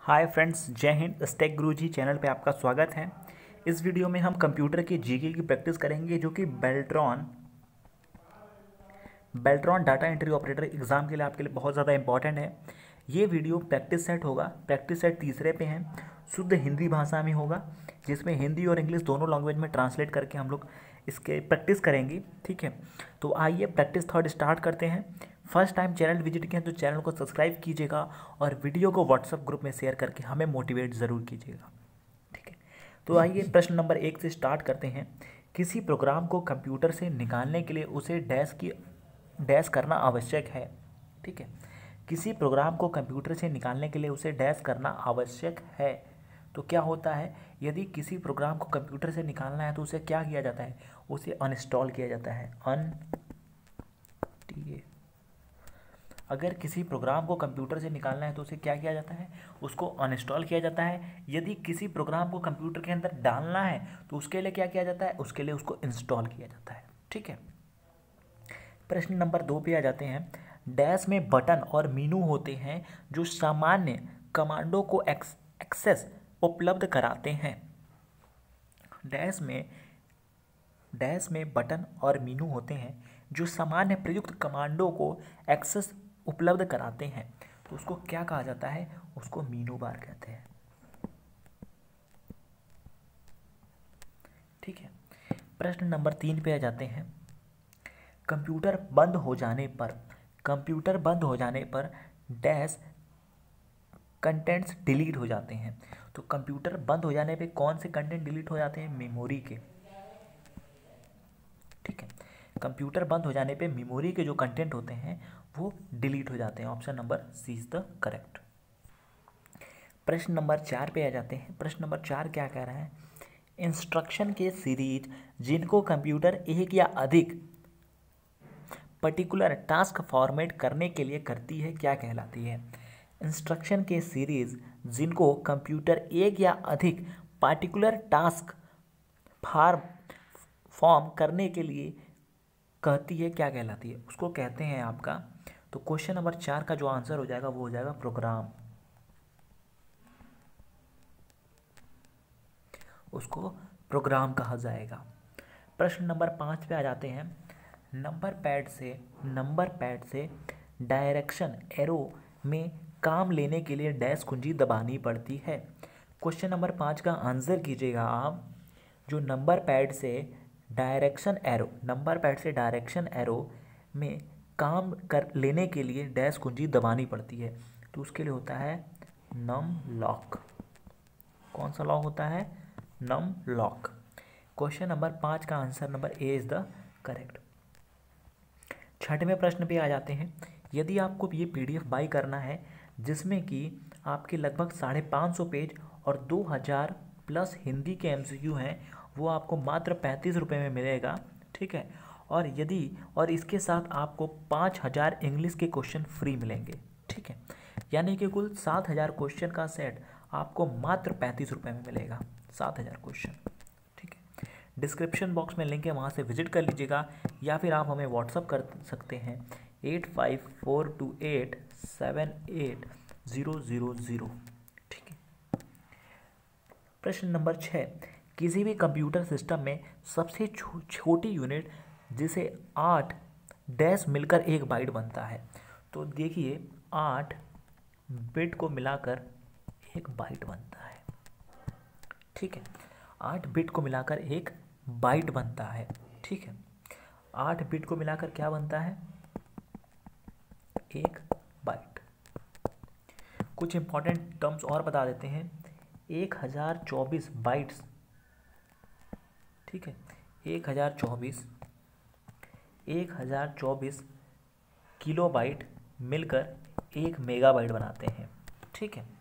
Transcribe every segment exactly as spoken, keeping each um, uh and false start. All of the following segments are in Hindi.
हाय फ्रेंड्स, जय हिंद। स्टेक गुरुजी चैनल पे आपका स्वागत है। इस वीडियो में हम कंप्यूटर की जीके की प्रैक्टिस करेंगे, जो कि Beltron Beltron data entry operator exam के लिए आपके लिए बहुत ज़्यादा इंपॉर्टेंट है। ये वीडियो प्रैक्टिस सेट होगा। प्रैक्टिस सेट तीसरे पे है, शुद्ध हिंदी भाषा में होगा, जिसमें हिंदी और इंग्लिश दोनों लैंग्वेज में ट्रांसलेट करके हम लोग इसके प्रैक्टिस करेंगे। ठीक है, तो आइए प्रैक्टिस थर्ड स्टार्ट करते हैं। फर्स्ट टाइम चैनल विजिट किया तो चैनल को सब्सक्राइब कीजिएगा और वीडियो को व्हाट्सएप ग्रुप में शेयर करके हमें मोटिवेट ज़रूर कीजिएगा। ठीक है, तो आइए प्रश्न नंबर एक से स्टार्ट करते हैं। किसी प्रोग्राम को कंप्यूटर से निकालने के लिए उसे डैश की डैश करना आवश्यक है। ठीक है, किसी प्रोग्राम को कंप्यूटर से निकालने के लिए उसे डैश करना आवश्यक है। तो क्या होता है, यदि किसी प्रोग्राम को कंप्यूटर से निकालना है तो उसे क्या किया जाता है, उसे अनइंस्टॉल किया जाता है। अन टी अगर किसी प्रोग्राम को कंप्यूटर से निकालना है तो उसे क्या किया जाता है, उसको अनइंस्टॉल किया जाता है। यदि किसी प्रोग्राम को कंप्यूटर के अंदर डालना है तो उसके लिए क्या किया जाता है, उसके लिए उसको इंस्टॉल किया जाता है। ठीक है, प्रश्न नंबर दो पे आ जाते हैं। डैश में बटन और मीनू होते हैं जो सामान्य कमांडों को एक्स, एक्सेस उपलब्ध कराते हैं। डैश में डैश में बटन और मीनू होते हैं जो सामान्य प्रयुक्त कमांडों को एक्सेस उपलब्ध कराते हैं। तो उसको क्या कहा जाता है, उसको मीनू बार कहते हैं। ठीक है, प्रश्न नंबर तीन पे आ जाते हैं। कंप्यूटर बंद हो जाने पर कंप्यूटर बंद हो जाने पर डैश कंटेंट्स डिलीट हो जाते हैं। तो कंप्यूटर बंद हो जाने पे कौन से कंटेंट डिलीट हो जाते हैं, मेमोरी के। ठीक है, कंप्यूटर बंद हो जाने पे मेमोरी के जो कंटेंट होते हैं वो डिलीट हो जाते हैं। Option number C is the correct. प्रश्न नंबर चार पे आ जाते हैं। प्रश्न नंबर चार क्या कह रहा है, इंस्ट्रक्शन के सीरीज जिनको कंप्यूटर एक या अधिक पर्टिकुलर टास्क फॉर्मेट करने के लिए करती है क्या कहलाती है। इंस्ट्रक्शन के सीरीज जिनको कंप्यूटर एक या अधिक पार्टिकुलर टास्क फार्म फॉर्म करने के लिए कहती है क्या कहलाती है, उसको कहते हैं आपका। तो क्वेश्चन नंबर चार का जो आंसर हो जाएगा वो हो जाएगा प्रोग्राम। उसको प्रोग्राम कहा जाएगा। प्रश्न नंबर पाँच पे आ जाते हैं। नंबर पैड से नंबर पैड से डायरेक्शन एरो में काम लेने के लिए डैश कुंजी दबानी पड़ती है। क्वेश्चन नंबर पाँच का आंसर कीजिएगा आप। जो नंबर पैड से डायरेक्शन एरो नंबर पैड से डायरेक्शन एरो में काम कर लेने के लिए डैश कुंजी दबानी पड़ती है, तो उसके लिए होता है नम लॉक। कौन सा लॉक होता है, नम लॉक। क्वेश्चन नंबर पाँच का answer number A is the correct. छठवें प्रश्न पे आ जाते हैं। यदि आपको ये पीडीएफ बाई करना है जिसमें कि आपके लगभग साढ़े पाँच सौ पेज और दो हज़ार प्लस हिंदी के एमसीक्यू हैं, वो आपको मात्र पैंतीस रुपये में मिलेगा। ठीक है, और यदि और इसके साथ आपको पाँच हज़ार इंग्लिश के क्वेश्चन फ्री मिलेंगे। ठीक है, यानी कि कुल सात हज़ार क्वेश्चन का सेट आपको मात्र पैंतीस रुपये में मिलेगा। सात हज़ार क्वेश्चन। ठीक है, डिस्क्रिप्शन बॉक्स में लिंक है, वहाँ से विजिट कर लीजिएगा, या फिर आप हमें व्हाट्सअप कर सकते हैं eight five four two eight seven eight zero zero zero. ठीक है, प्रश्न नंबर छः। किसी भी कंप्यूटर सिस्टम में सबसे छो, छोटी यूनिट जिसे आठ डैश मिलकर एक बाइट बनता है। तो देखिए, आठ बिट को मिलाकर एक बाइट बनता है। ठीक है, आठ बिट को मिलाकर एक बाइट बनता है। ठीक है, आठ बिट को मिलाकर क्या बनता है, एक बाइट। कुछ इंपॉर्टेंट टर्म्स और बता देते हैं। एक हज़ार चौबीस बाइट्स, ठीक है, एक हज़ार चौबीस एक हज़ार चौबीस किलो बाइट मिलकर एक मेगाबाइट बनाते हैं। ठीक है,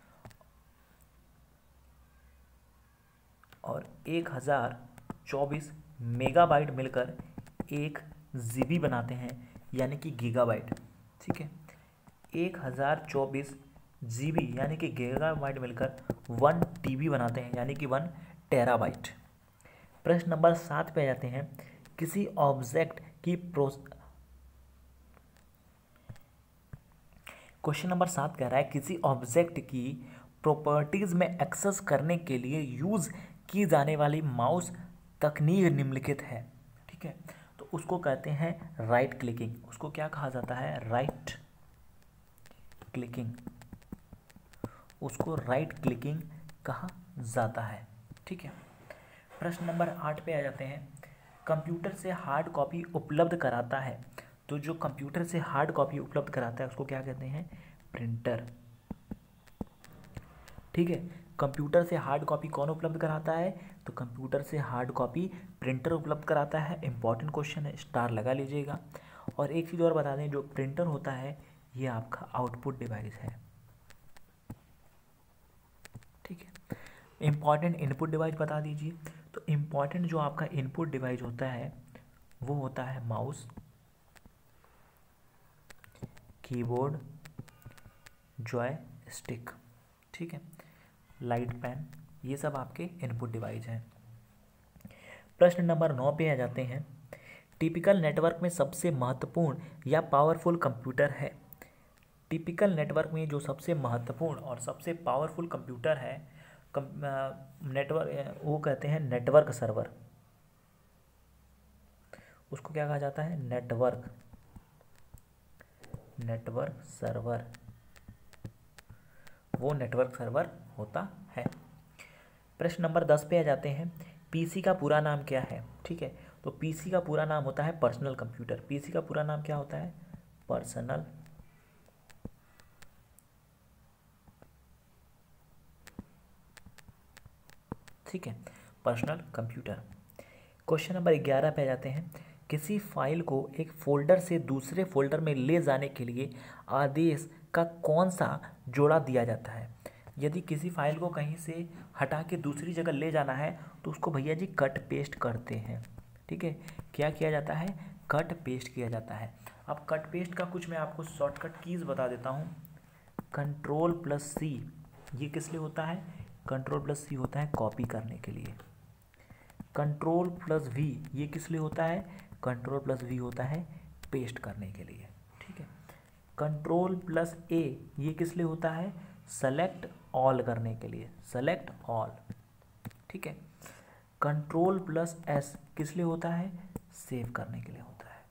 और एक हज़ार चौबीस मेगाबाइट मिलकर एक जीबी बनाते हैं, यानी कि गीगाबाइट। ठीक है, एक हज़ार चौबीस जीबी यानी कि गीगाबाइट मिलकर वन टीबी बनाते हैं, यानी कि वन टेराबाइट। प्रश्न नंबर सात पे आ जाते हैं। किसी ऑब्जेक्ट की प्रोस क्वेश्चन नंबर सात कह रहा है किसी ऑब्जेक्ट की प्रॉपर्टीज़ में एक्सेस करने के लिए यूज़ की जाने वाली माउस तकनीक निम्नलिखित है। ठीक है, तो उसको कहते हैं राइट क्लिकिंग। उसको क्या कहा जाता है? Right clicking. उसको राइट क्लिकिंग कहा जाता है। ठीक है, प्रश्न नंबर आठ पे आ जाते हैं। कंप्यूटर से हार्ड कॉपी उपलब्ध कराता है, तो जो कंप्यूटर से हार्ड कॉपी उपलब्ध कराता है उसको क्या कहते हैं? प्रिंटर। ठीक है, कंप्यूटर से हार्ड कॉपी कौन उपलब्ध कराता है? तो कंप्यूटर से हार्ड कॉपी प्रिंटर उपलब्ध कराता है। इंपॉर्टेंट क्वेश्चन है, स्टार लगा लीजिएगा। और एक चीज़ और बता दें, जो प्रिंटर होता है ये आपका आउटपुट डिवाइस है। ठीक है, इम्पॉर्टेंट इनपुट डिवाइस बता दीजिए। तो इम्पॉर्टेंट जो आपका इनपुट डिवाइस होता है वो होता है माउस, कीबोर्ड, जॉयस्टिक। ठीक है, लाइट पेन, ये सब आपके इनपुट डिवाइस हैं। प्रश्न नंबर नौ पे आ जाते हैं। टिपिकल नेटवर्क में सबसे महत्वपूर्ण या पावरफुल कंप्यूटर है। टिपिकल नेटवर्क में जो सबसे महत्वपूर्ण और सबसे पावरफुल कंप्यूटर है नेटवर्क, वो कहते हैं नेटवर्क सर्वर। उसको क्या कहा जाता है? Network network server. वो नेटवर्क सर्वर होता है। प्रश्न नंबर दस पे आ जाते हैं। पीसी का पूरा नाम क्या है? ठीक है, तो पीसी का पूरा नाम होता है पर्सनल कंप्यूटर। पीसी का पूरा नाम क्या होता है? पर्सनल ठीक है, पर्सनल कंप्यूटर। क्वेश्चन नंबर ग्यारह पे आ जाते हैं। किसी फाइल को एक फोल्डर से दूसरे फोल्डर में ले जाने के लिए आदेश का कौन सा जोड़ा दिया जाता है? यदि किसी फाइल को कहीं से हटा के दूसरी जगह ले जाना है तो उसको भैया जी कट पेस्ट करते हैं। ठीक है, क्या किया जाता है? कट पेस्ट किया जाता है। अब कट पेस्ट का कुछ मैं आपको शॉर्टकट कीज बता देता हूँ। कंट्रोल प्लस सी, ये किस लिए होता है? कंट्रोल प्लस सी होता है कॉपी करने के लिए। कंट्रोल प्लस वी, ये किस लिए होता है? कंट्रोल प्लस वी होता है पेस्ट करने के लिए। ठीक है, कंट्रोल प्लस ए, ये किस लिए होता है? सेलेक्ट ऑल करने के लिए, सेलेक्ट ऑल। ठीक है, कंट्रोल प्लस एस किस लिए होता है? सेव करने के लिए होता है।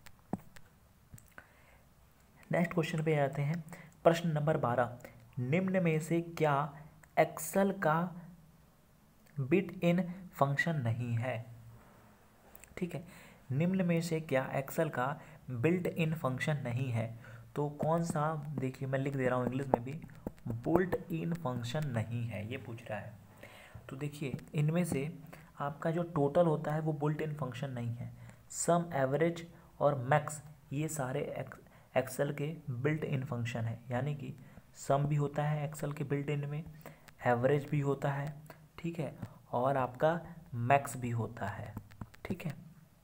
नेक्स्ट क्वेश्चन पे आते हैं। प्रश्न नंबर बारह। निम्न में से क्या एक्सेल का बिट इन फंक्शन नहीं है? ठीक है, निम्न में से क्या एक्सेल का बिल्ट इन फंक्शन नहीं है? तो कौन सा? देखिए मैं लिख दे रहा हूँ इंग्लिश में भी, बुल्ट इन फंक्शन नहीं है, ये पूछ रहा है। तो देखिए इनमें से आपका जो टोटल होता है वो बुल्ट इन फंक्शन नहीं है। सम, एवरेज और मैक्स, ये सारे एक्सेल के बिल्ट इन फंक्शन है। यानी कि सम भी होता है एक्सेल के बिल्ट इन में, एवरेज भी होता है, ठीक है, और आपका मैक्स भी होता है। ठीक है,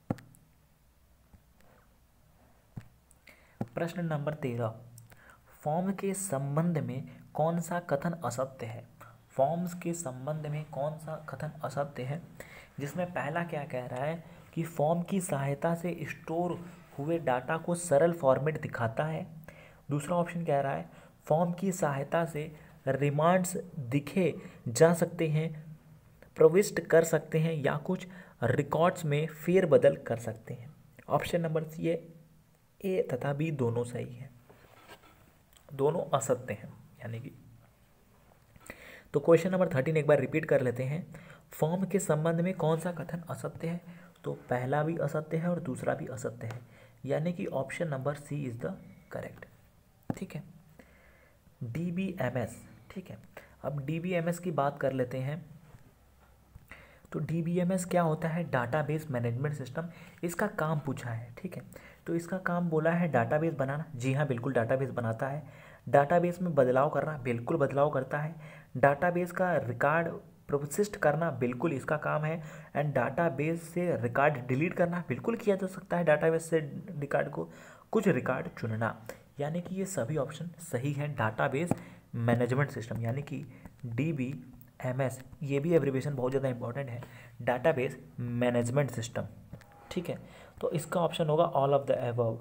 प्रश्न नंबर तेरह। फॉर्म के संबंध में कौन सा कथन असत्य है? फॉर्म्स के संबंध में कौन सा कथन असत्य है? जिसमें पहला क्या कह रहा है कि फॉर्म की सहायता से स्टोर हुए डाटा को सरल फॉर्मेट दिखाता है। दूसरा ऑप्शन कह रहा है फॉर्म की सहायता से रिमांड्स दिखे जा सकते हैं, प्रविष्ट कर सकते हैं या कुछ रिकॉर्ड्स में फेरबदल कर सकते हैं। ऑप्शन नंबर सी है, ए तथा बी दोनों सही है, दोनों असत्य हैं। यानी कि तो क्वेश्चन नंबर थर्टीन एक बार रिपीट कर लेते हैं। फॉर्म के संबंध में कौन सा कथन असत्य है? तो पहला भी असत्य है और दूसरा भी असत्य है, यानी कि option number C is the correct. ठीक है, डी बी एम एस। ठीक है, अब डी बी एम एस की बात कर लेते हैं। तो डी बी एम एस क्या होता है? Database management system. इसका काम पूछा है। ठीक है, तो इसका काम बोला है डाटाबेस बनाना। जी हाँ, बिल्कुल डाटाबेस बनाता है। डाटाबेस में बदलाव करना, बिल्कुल बदलाव करता है। डाटाबेस का रिकॉर्ड प्रोसेस्ड करना, बिल्कुल इसका काम है। एंड डाटाबेस से रिकॉर्ड डिलीट करना, बिल्कुल किया जा सकता है डाटाबेस से रिकॉर्ड को। कुछ रिकॉर्ड चुनना, यानी कि ये सभी ऑप्शन सही हैं। डाटाबेस मैनेजमेंट सिस्टम यानी कि डी बी एम एस, ये भी एब्रीविएशन बहुत ज़्यादा इंपॉर्टेंट है, डाटाबेस मैनेजमेंट सिस्टम। ठीक है, तो इसका ऑप्शन होगा all of the above.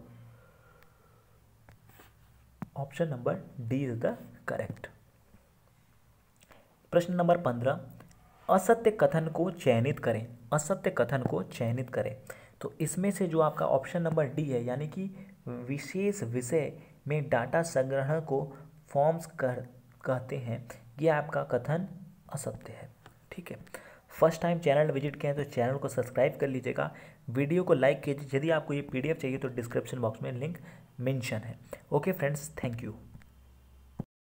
Option number D is the correct. प्रश्न नंबर पंद्रह, असत्य कथन को चयनित करें। असत्य कथन को चयनित करें। तो इसमें से जो आपका ऑप्शन नंबर डी है, यानी कि विशेष विषय में डाटा संग्रहण को फॉर्म्स कर कहते हैं, ये आपका कथन असत्य है। ठीक है, फर्स्ट टाइम चैनल विजिट किया है तो चैनल को सब्सक्राइब कर लीजिएगा, वीडियो को लाइक कीजिए। यदि आपको ये पीडीएफ चाहिए तो डिस्क्रिप्शन बॉक्स में लिंक मेंशन है। Okay friends, thank you.